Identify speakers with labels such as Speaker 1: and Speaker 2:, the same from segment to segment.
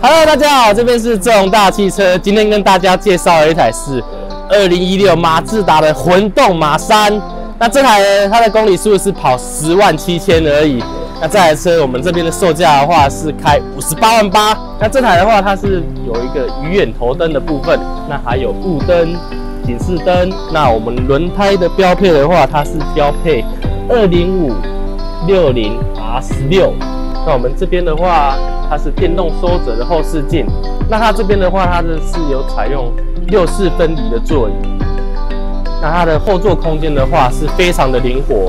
Speaker 1: Hello， 大家好，这边是正宏大汽车。今天跟大家介绍的一台是2016马自达的混动马3。那这台呢，它的公里数是跑107000而已。那这台车我们这边的售价的话是开58.8万。那这台的话，它是有一个鱼眼头灯的部分，那还有雾灯、警示灯。那我们轮胎的标配的话，它是标配205 60 R16。那我们这边的话，它是电动收折的后视镜。那它这边的话，它是有采用6/4分离的座椅。那它的后座空间的话，是非常的灵活。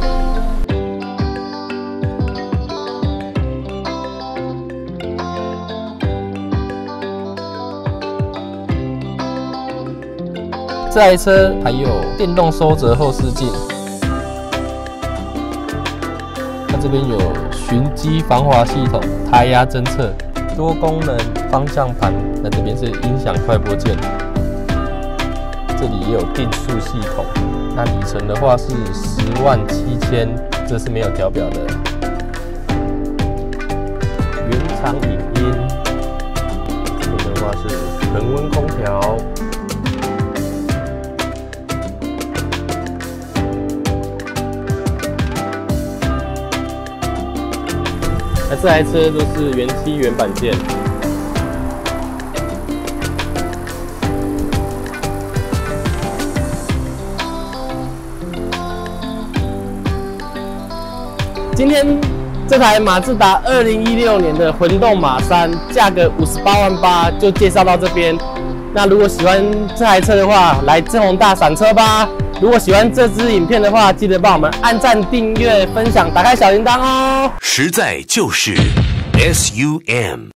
Speaker 1: 这台车还有电动收折后视镜。它这边有循迹防滑系统、胎压侦测、多功能方向盘。那这边是音响快播键，这里也有定速系统。那里程的话是107000，这是没有调表的。原厂影音，这边的话是恒温空调。那这台车都是原漆原板件。今天这台马自达2016年的混动马3，价格58.8万，就介绍到这边。那如果喜欢这台车的话，来正宏大赏车吧。如果喜欢这支影片的话，记得帮我们按赞、订阅、分享、打开小铃铛哦。
Speaker 2: 实在就是 SUM。